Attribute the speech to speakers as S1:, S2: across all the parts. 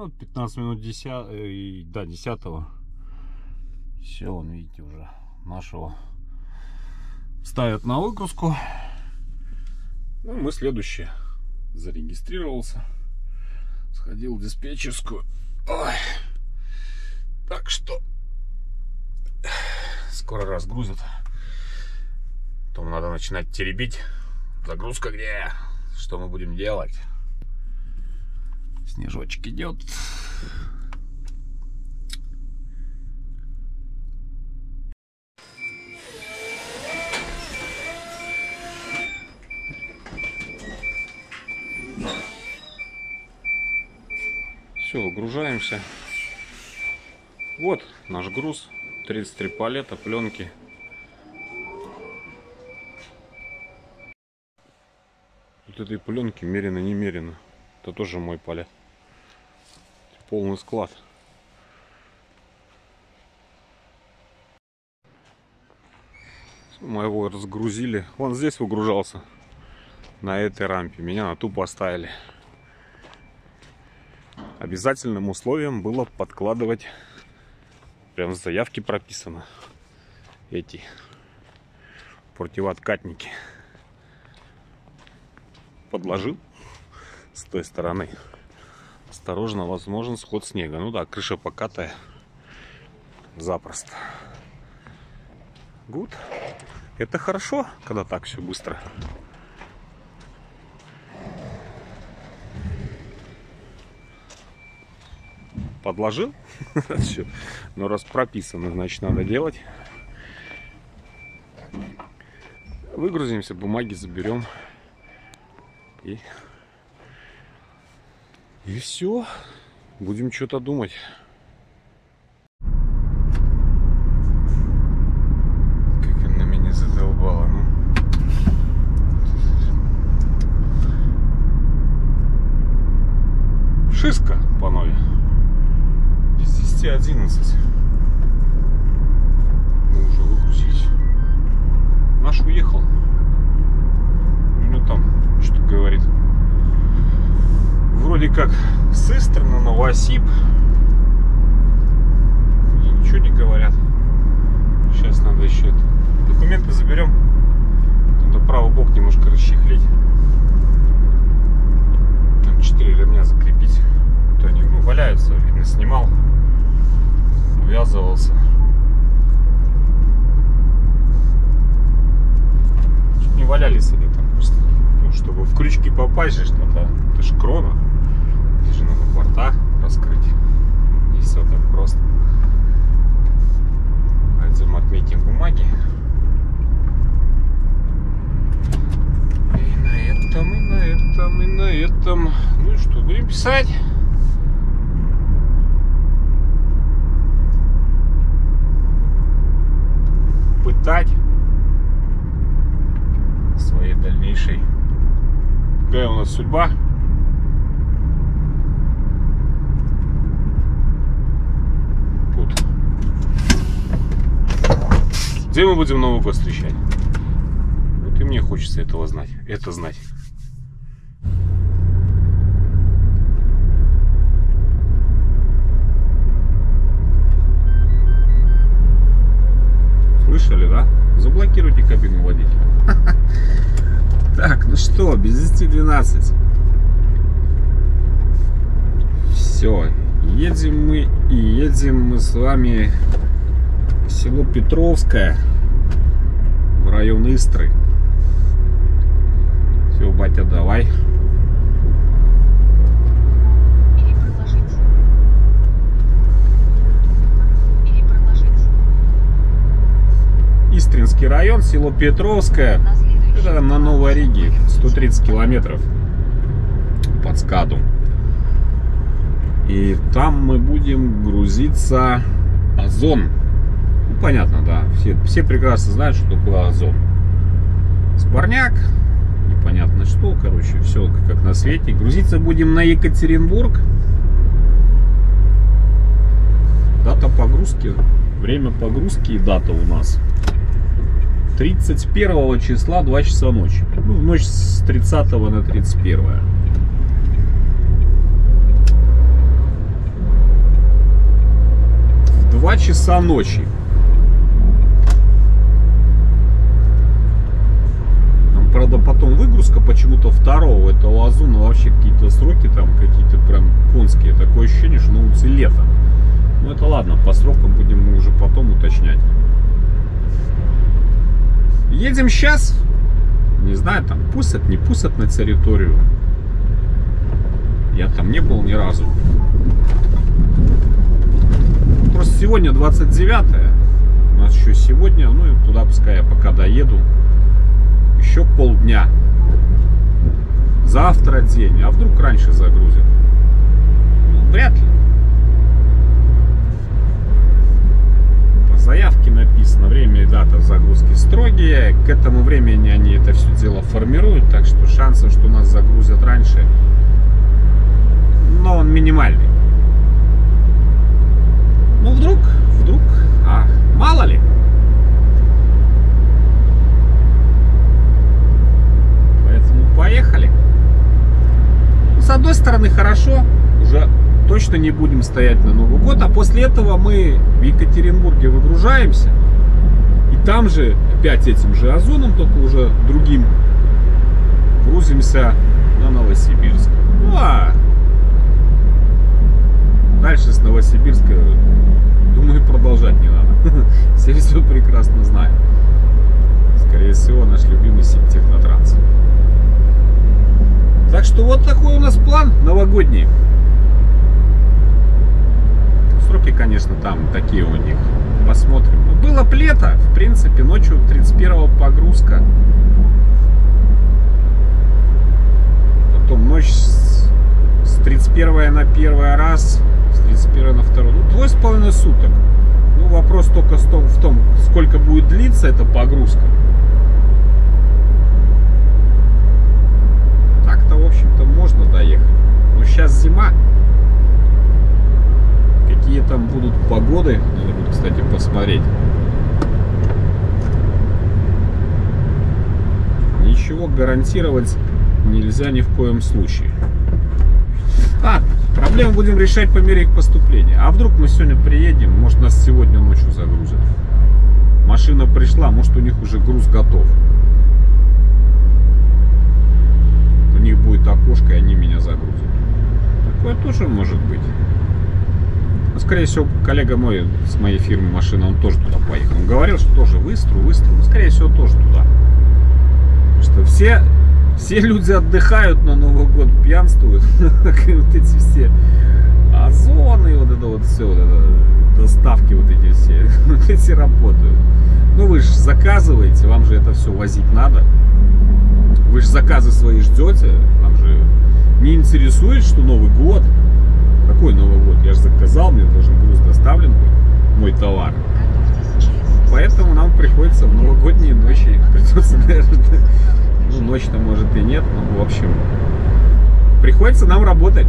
S1: Вот 15 минут 10, да, 10-го. Все, вон, видите, уже нашего ставят на выгрузку. Ну, мы следующие. Зарегистрировался. Сходил в диспетчерскую. Ой. Так что скоро разгрузят. Потом надо начинать теребить. Загрузка где? Что мы будем делать? Снежочек идет. Все, выгружаемся. Вот наш груз. 33 палета пленки. Вот этой пленки мерено-немерено. Это тоже мой палет. Полный склад. Мы его разгрузили. Вон здесь выгружался. На этой рампе. Меня на ту поставили. Обязательным условием было подкладывать, прям в заявке прописано, эти противооткатники. Подложил с той стороны. Осторожно, возможен сход снега. Ну да, крыша покатая. Запросто. Гуд. Это хорошо, когда так все быстро. Подложил. Все. Но раз прописано, значит надо делать. Выгрузимся, бумаги заберем. И все. Будем что-то думать. Как он на меня задолбала, ну. Шиска, панове. Без 10:11. Мы уже выгрузились. Наш уехал. Ну там что говорит. Вроде как с Истры на Новосиб. И ничего не говорят. Сейчас надо еще это. Документы заберем. Надо правый бок немножко расчехлить. Там 4 ремня закрепить. То они валяются, видно, снимал. Увязывался. Чуть не валялись они там просто. Ну, чтобы в крючки попасть же что-то. Это ж крона. Здесь же надо борта раскрыть. И все так просто. Пойдем отметим бумаги. И на этом, и на этом, и на этом. Ну и что, будем писать? Пытать своей дальнейшей. Какая у нас судьба? Тут. Где мы будем Новый год встречать? Вот и мне хочется этого знать. Это знать. Слышали, да? Заблокируйте кабину водителя. Так, ну что, без 10:12. Все, едем мы с вами в село Петровское, в район Истры. Все, батя, давай. Истринский район, село Петровское. Это на Новой Риге, 130 километров под Скаду. И там мы будем грузиться Озон. Ну, понятно, да. Все прекрасно знают, что такое Озон. Спорняк, непонятно что, короче, все как на свете. Грузиться будем на Екатеринбург. Дата погрузки, время погрузки и дата у нас 31 числа, 2 часа ночи. Ну, в ночь с 30 на 31. 2 часа ночи. Там, правда, потом выгрузка почему-то второго этого Озона, вообще какие-то сроки там, какие-то прям конские. Такое ощущение, что на улице лето. Ну это ладно, по срокам будем мы уже потом уточнять. Едем сейчас. Не знаю, там пустят, не пустят на территорию. Я там не был ни разу. Просто сегодня 29-е. У нас еще сегодня, ну и туда пускай я пока доеду. Еще полдня. Завтра день. А вдруг раньше загрузят? Ну, вряд ли. По заявке написано, время и дата загрузки строгие. К этому времени они это все дело формируют. Так что шансы, что нас загрузят раньше, но он минимальный. Ну вдруг, а мало ли. Поэтому поехали. С одной стороны хорошо, уже точно не будем стоять на Новый год, а после этого мы в Екатеринбурге выгружаемся, и там же опять этим же Озоном, только уже другим, грузимся на Новосибирск. Ну а дальше с Новосибирска, думаю, продолжать не надо. Все прекрасно знают. Скорее всего, наш любимый Сибтехнотранс. Так что вот такой у нас план новогодний. Сроки, конечно, там такие у них. Посмотрим. Было б лето, в принципе, ночью 31-го погрузка. Потом ночь с 31 на 1 раз, с 31 на 2. Ну, 2,5 суток. Ну, вопрос только в том, сколько будет длиться эта погрузка. Так-то, в общем-то, можно доехать. Но сейчас зима. Какие там будут погоды, надо будет, кстати, посмотреть. Ничего гарантировать нельзя ни в коем случае. Проблемы будем решать по мере их поступления. А вдруг мы сегодня приедем, может нас сегодня ночью загрузят. Машина пришла, может у них уже груз готов. У них будет окошко, и они меня загрузят. Такое тоже может быть. Но, скорее всего, коллега мой с моей фирмы машины, он тоже туда поехал. Он говорил, что тоже в Истру. Ну, скорее всего, тоже туда. Потому что все люди отдыхают на Новый год, пьянствуют. Вот эти все Озоны, вот это вот все, вот это, доставки вот эти все, вот эти работают. Ну вы же заказываете, вам же это все возить надо. Вы же заказы свои ждете, вам же не интересует, что Новый год. Какой Новый год? Я же заказал, мне должен груз доставлен быть, мой товар. Поэтому нам приходится в новогодние ночи, придется даже, ну ночь-то может и нет, но в общем, приходится нам работать.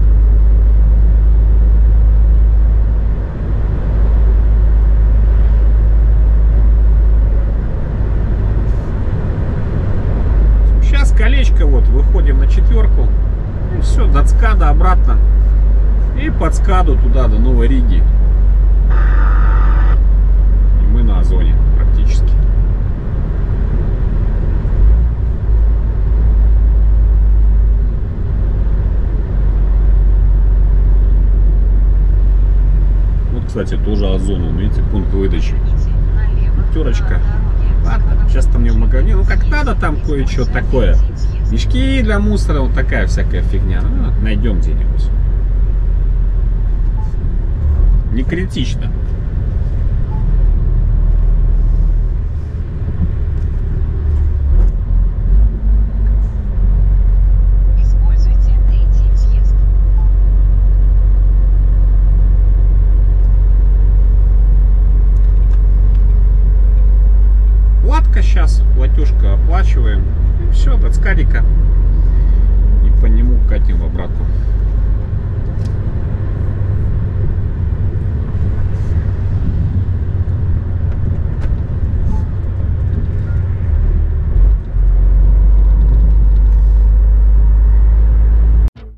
S1: Сейчас колечко, вот, выходим на 4-ку, и все, до ЦКАДа обратно, и под ЦКАДу туда, до Новой Риги. И мы на Озоне практически. Вот, кстати, тоже Озон, видите, пункт выдачи. Пятерочка. Ладно, сейчас там мне в магазине, ну как надо там кое-что такое. Мешки для мусора, вот такая всякая фигня. Ну, найдем где-нибудь. Не критично.
S2: Используйте третий съезд.
S1: Платка сейчас, платежка оплачиваем. И все, до ЦКАДика. И по нему катим в обратку.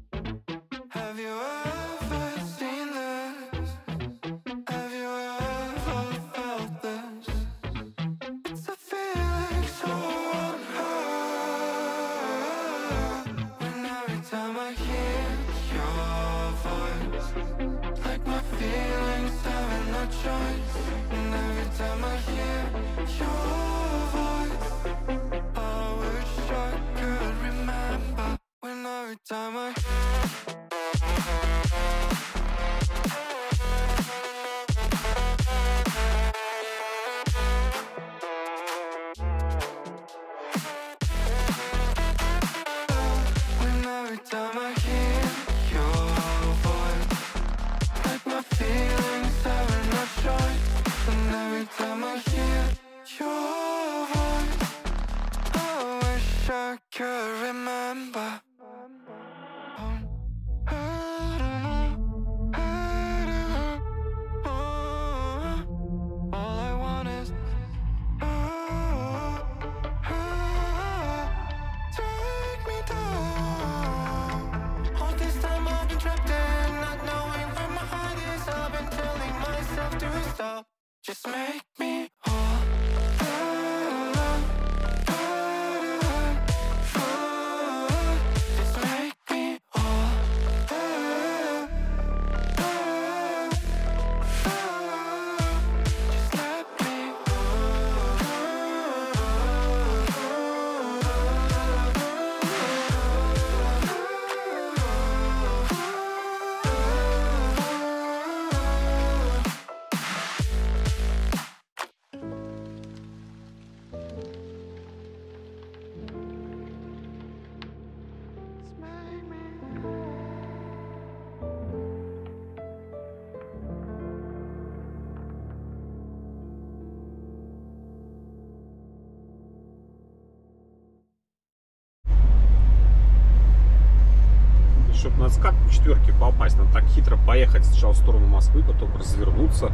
S3: Have you ever seen this? Have you ever choice. And every time I hear your voice, I wish I could remember when every time I every time I hear your voice, like my feelings having no choice. And every time I hear your voice, I wish I could remember. All I want is take me down. All this time I've been trapped in, not knowing where my heart is. I've been telling myself to stop. Just make me whole. Just make me whole. Just let me
S1: Чтобы на скат по четверке попасть, надо так хитро поехать сначала в сторону Москвы, потом развернуться.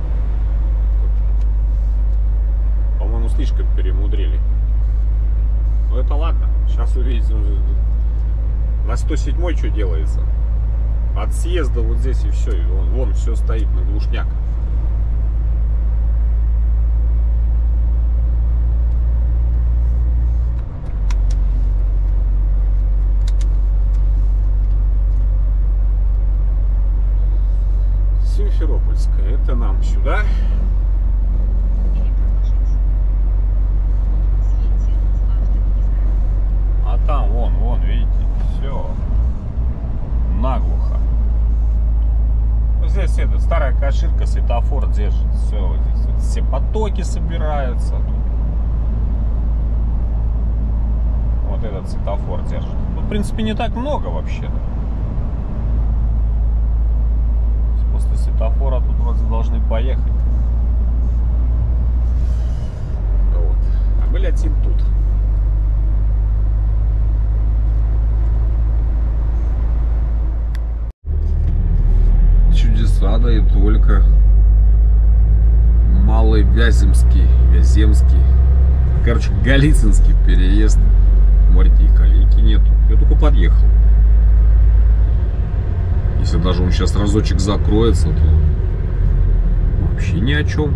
S1: По-моему, слишком перемудрили. Но это ладно. Сейчас увидите, на 107-й что делается. От съезда вот здесь и все. И вон все стоит на глушняк. Симферопольская, это нам сюда. А там, вон, видите, все наглухо. Вот здесь это старая каширка, светофор держит. Все, вот здесь вот все потоки собираются. Вот этот светофор держит. Ну, в принципе, не так много вообще. После светофора тут вроде должны поехать. Вот. А мы летим тут. Чудеса, да и только. Малый Вяземский, короче, Голицынский переезд. Смотрите, и колейки нету. Я только подъехал. Если даже он сейчас разочек закроется, то вообще ни о чем.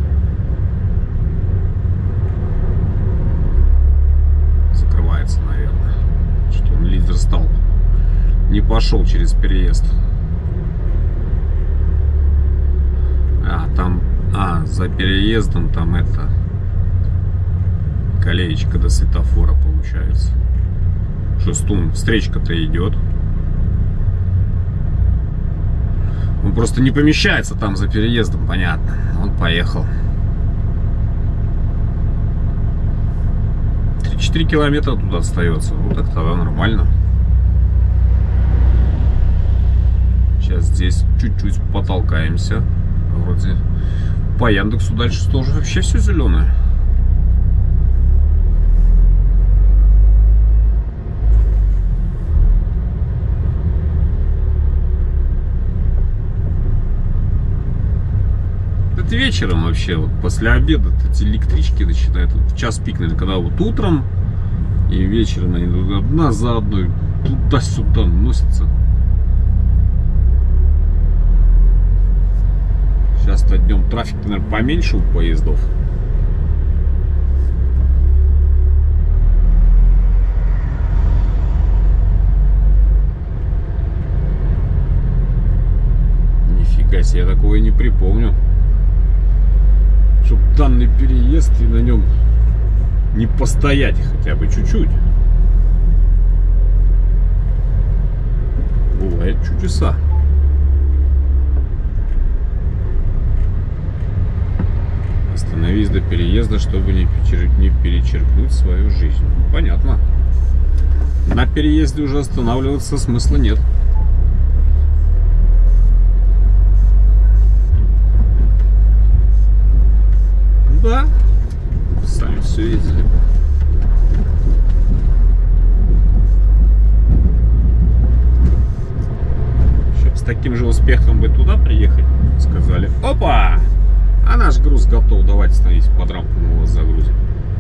S1: Закрывается, наверное. Что он лидер стал. Не пошел через переезд. За переездом там это колеечко до светофора получается. Шестун, встречка-то идет. Он просто не помещается там за переездом, понятно. Он поехал. 3-4 километра туда остается. Ну так тогда нормально. Сейчас здесь чуть-чуть потолкаемся. Вроде по Яндексу дальше тоже вообще все зеленое. Это вечером вообще, вот после обеда эти электрички начинают, вот в час пик, наверное, когда вот утром и вечером они одна за одной туда-сюда носятся. Сейчас-то днем трафик, наверное, поменьше у поездов. Нифига себе, я такого и не припомню. Чтоб данный переезд и на нем не постоять хотя бы чуть-чуть. Бывают чудеса. Остановись до переезда, чтобы не перечеркнуть свою жизнь. Понятно. На переезде уже останавливаться смысла нет. Да, сами все видели. Чтоб с таким же успехом бы туда приехать, сказали: опа! А наш груз готов, давайте становитесь под рамку, мы вас загрузим.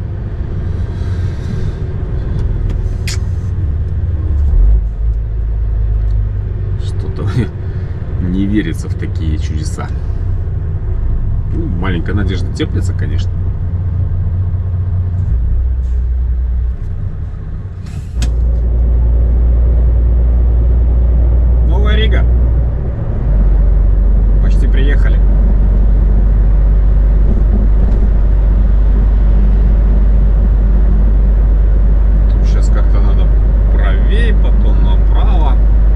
S1: Что-то не верится в такие чудеса. Ну, маленькая надежда теплится, конечно. Новая Рига. Почти приехали. Тут сейчас как-то надо правее, потом направо.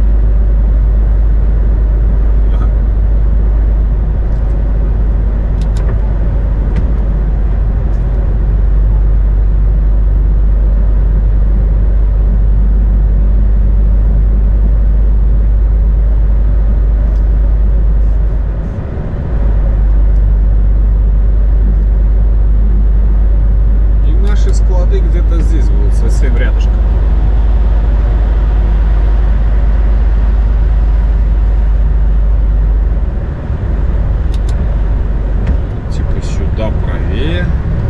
S1: Склады где-то здесь будут, совсем рядышком. Типа сюда правее.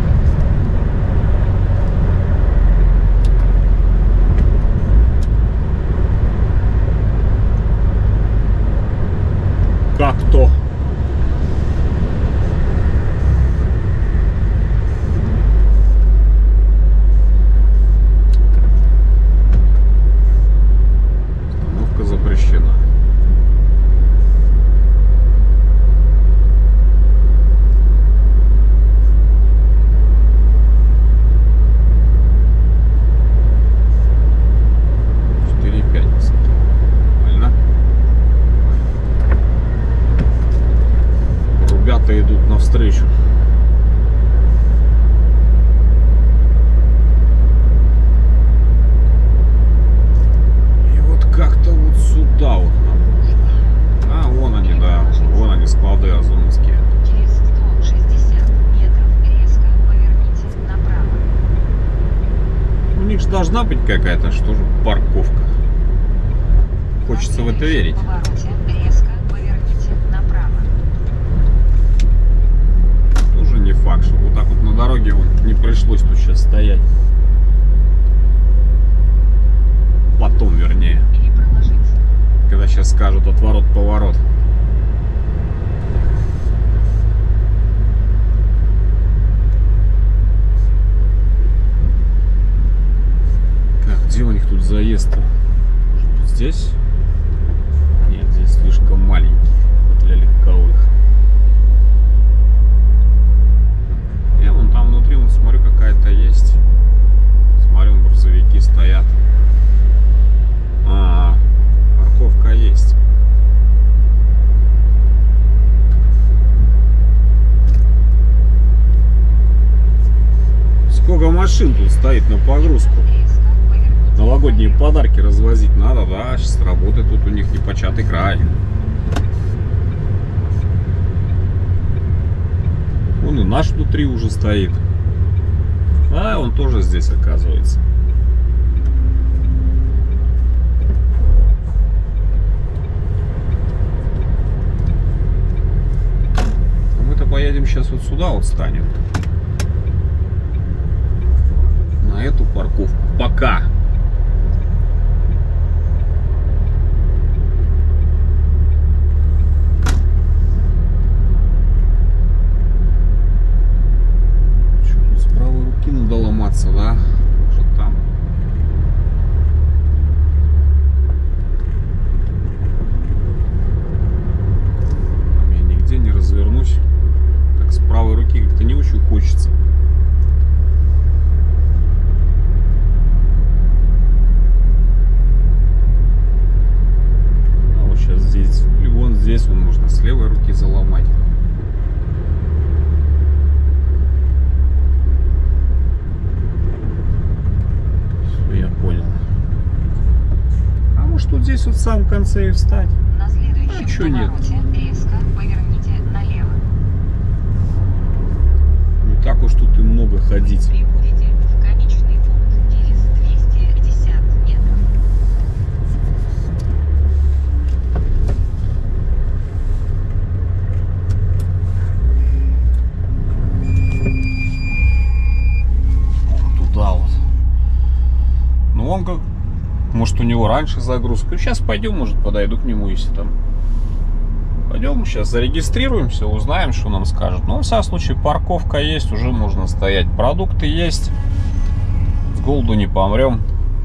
S1: Как-то. Запрещена. Ребята идут навстречу. Как-то вот сюда вот нам нужно. А, вон они, да. Вон они, склады озоновские.
S2: Через 160 метров резко поверните направо.
S1: У них же должна быть какая-то, что же, парковка. Хочется в это верить.
S2: В повороте резко поверните направо.
S1: Тоже не факт, что вот так вот на дороге вот не пришлось тут сейчас стоять. Потом, вернее. Когда сейчас скажут отворот-поворот. Так, где у них тут заезд-то? Здесь? Нет, здесь слишком маленький для легковых. Я вон там внутри, вон, смотрю, какая-то есть. Смотрю, грузовики стоят. Парковка есть. Сколько машин тут стоит на погрузку? Новогодние подарки развозить надо, да? Сейчас работает тут у них непочатый край. Вон и наш внутри уже стоит. А он тоже здесь, оказывается. Поедем сейчас вот сюда вот станем. На эту парковку. Пока. Что тут с правой руки надо ломаться, да? Может там. Там я нигде не развернусь. С правой руки как-то не очень здесь вот в самом конце и встать.
S2: На следующем
S1: чё нет?
S2: повороте резко поверните налево.
S1: Не так уж тут и много ходить.
S2: Прибудете в конечный пункт через 250 метров.
S1: Туда вот. Ну он как... Может у него раньше загрузка. Сейчас пойдем, может подойду к нему, если там... Пойдем сейчас зарегистрируемся, узнаем, что нам скажут. Ну, в всяком случае, парковка есть, уже можно стоять. Продукты есть. С голоду не помрем.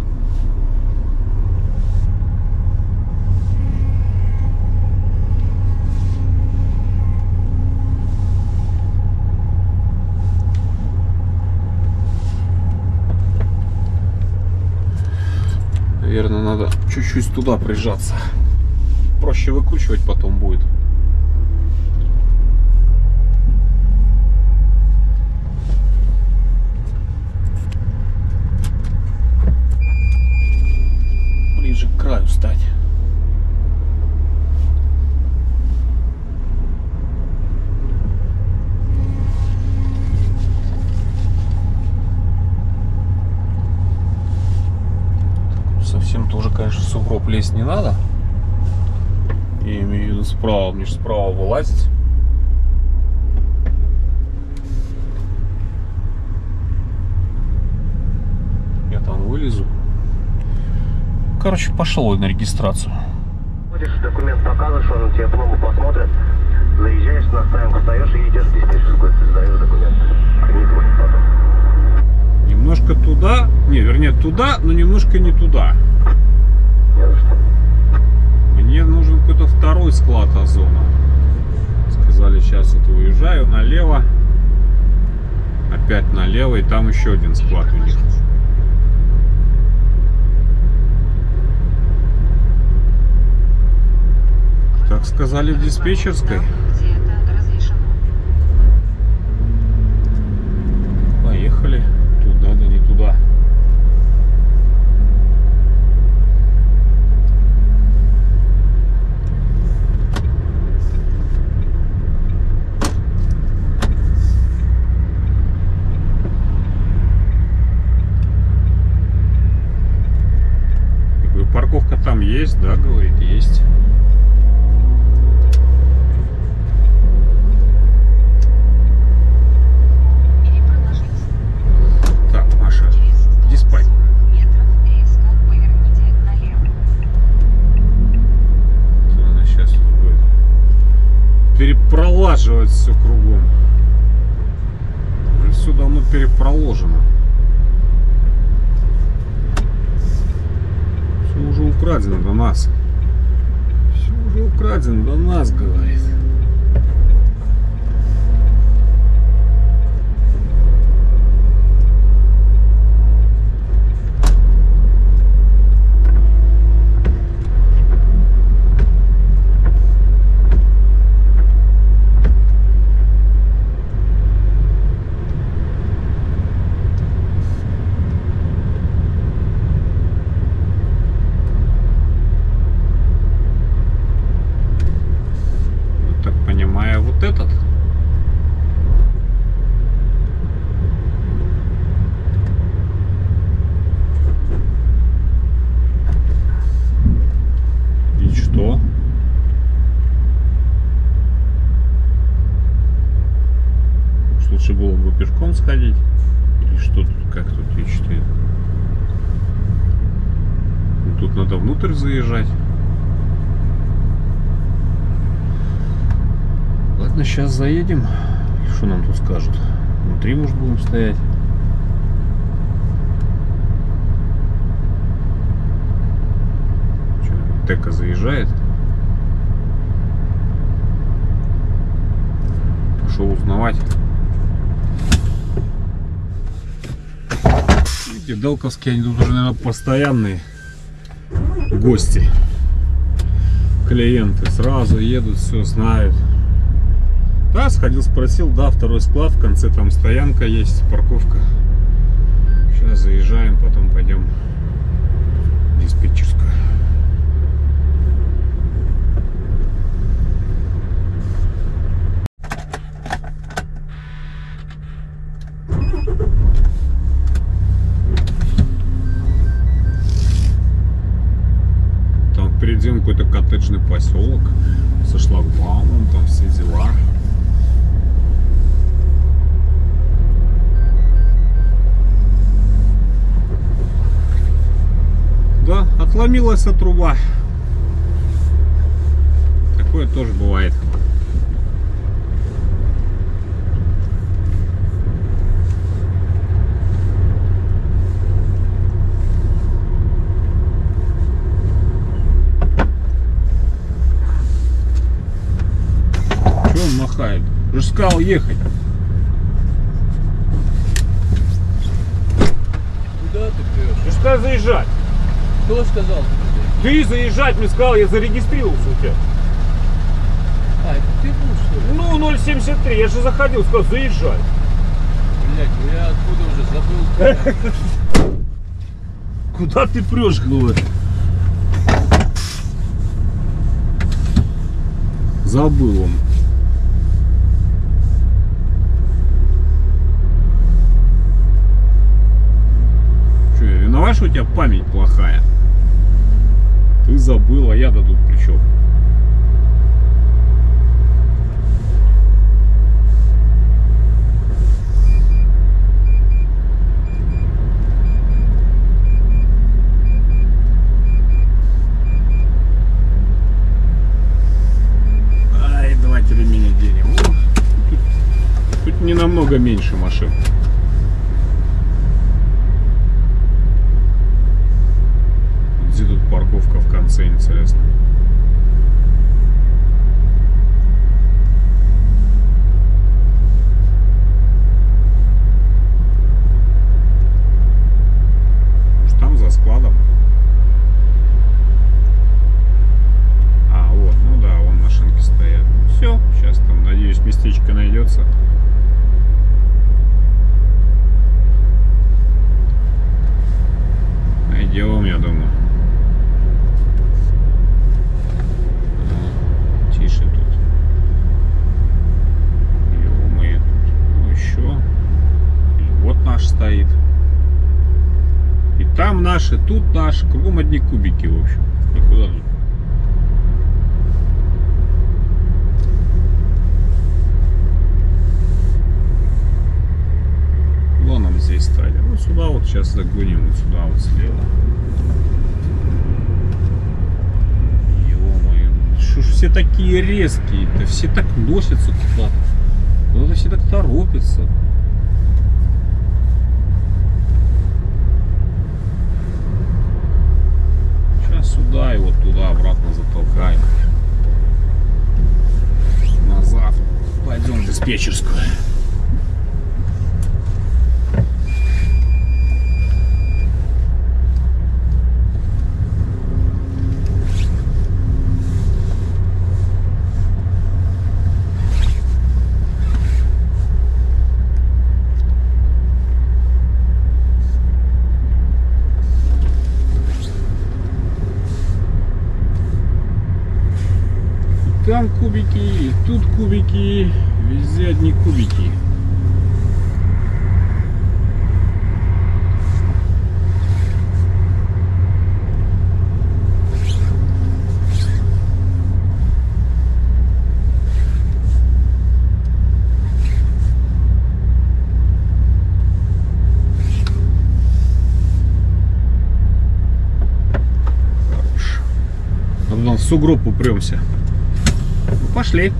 S1: Наверное, надо чуть-чуть туда прижаться. Проще выкручивать потом будет. Ближе к краю стать. Совсем тоже, конечно, в сугроб лезть не надо. Я имею в виду справа, мне же справа вылазить. Я там вылезу. Короче, пошел на регистрацию.
S4: Документ показываешь, он тебе пломбу посмотрит. Заезжаешь, на стоянку встаешь и идешь в диспетчерскую, ты сдаешь документ. Не твой потом.
S1: Немножко туда, не, вернее туда, но немножко не туда.
S4: Не за что.
S1: Мне нужен какой-то второй склад Озона. Сказали, сейчас вот выезжаю налево. Опять налево, и там еще один склад у них. Так сказали в диспетчерской.
S2: Где это разрешено.
S1: Поехали. Туда, да не туда. Парковка там есть, да, говорит, есть. Так, Маша, диспатч.
S2: Метров резко поверните налево.
S1: Она сейчас будет перепролаживать все кругом. Уже все давно перепроложено. Все уже украдено до нас. Все уже украдено до нас, говорит. Вот этот. И что? Может, лучше было бы пешком сходить? Или что тут, как тут и что? Тут надо внутрь заезжать. Ладно, сейчас заедем. Что нам тут скажут? Внутри, может, будем стоять. Что, Тека заезжает? Пошел узнавать. Видите, Делковские, они тут уже, наверное, постоянные гости. Клиенты сразу едут, все знают. Да, сходил, спросил, да, второй склад, в конце там стоянка есть, парковка. Сейчас заезжаем, потом пойдем в диспетчерскую. Пойдем в какой-то коттеджный поселок со шлагбаумом, там все дела. Да, отломилась от труба. Такое тоже бывает. Че он махает? Уже сказал ехать.
S5: Куда ты прешь?
S1: Ты сказал заезжать.
S5: Кто сказал?
S1: Ты заезжать мне сказал, я зарегистрировался у тебя.
S5: А, это ты был, что ли?
S1: Ну, 073, я же заходил, сказал, заезжай.
S5: Блядь, ну я откуда уже забыл.
S1: Куда ты прешь, говорит? Забыл он. Че, я виноват, что у тебя память плохая? Ты забыл, а я-то тут при чем? Ай, давайте ремень оденем. Ну, тут не намного меньше машин. Где тут парковка в конце, интересно? Может, там за складом? А, вот, ну да, вон машинки стоят. Ну, все, сейчас там, надеюсь, местечко найдется. Найдем, я думаю. Тише тут. Ё-моё, тут. Ну еще. И вот наш стоит. И там наши, тут наши. Кругом одни кубики, в общем. Никуда тут. Куда нам здесь стали? Вот сюда вот сейчас загоним, вот сюда вот слева. Что ж все такие резкие-то? Все так носятся куда-то. Куда-то все так торопятся. Сейчас сюда и вот туда обратно затолкаем. Назад. Пойдем в диспетчерскую. Там кубики, и тут кубики, везде одни кубики. Хорош. А потом в сугроб упремся. Пошли.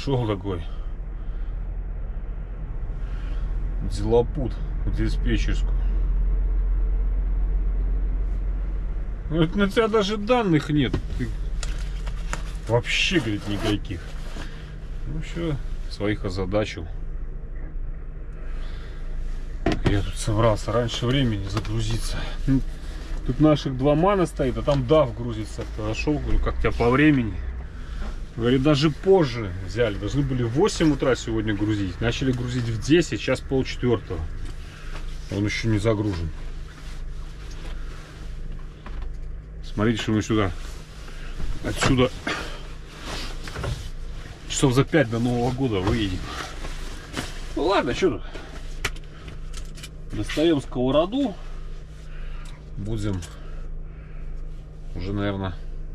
S1: Пришел такой делопут в диспетчерскую. Ну, на тебя даже данных нет. Ты... Вообще, говорит, никаких. Ну все, своих озадачил. Я тут собрался раньше времени загрузиться. Тут наших 2 мана стоит, а там DAF грузится. Подошел, говорю, как тебя по времени? Говорит, даже позже взяли. Должны были в 8 утра сегодня грузить. Начали грузить в 10, сейчас 3:30. Он еще не загружен. Смотрите, что мы сюда. Отсюда часов за 5 до Нового года выедем. Ну ладно, что тут? Достаем сковороду. Будем уже, наверное,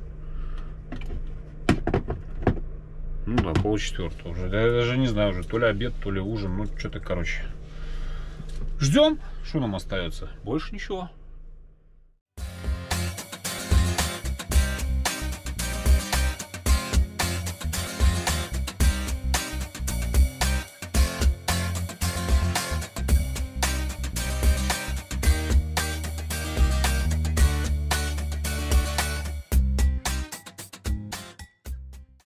S1: ну да, 3:30 уже. Я даже не знаю уже, то ли обед, то ли ужин. Ну, что-то, короче. Ждем. Что нам остается? Больше ничего.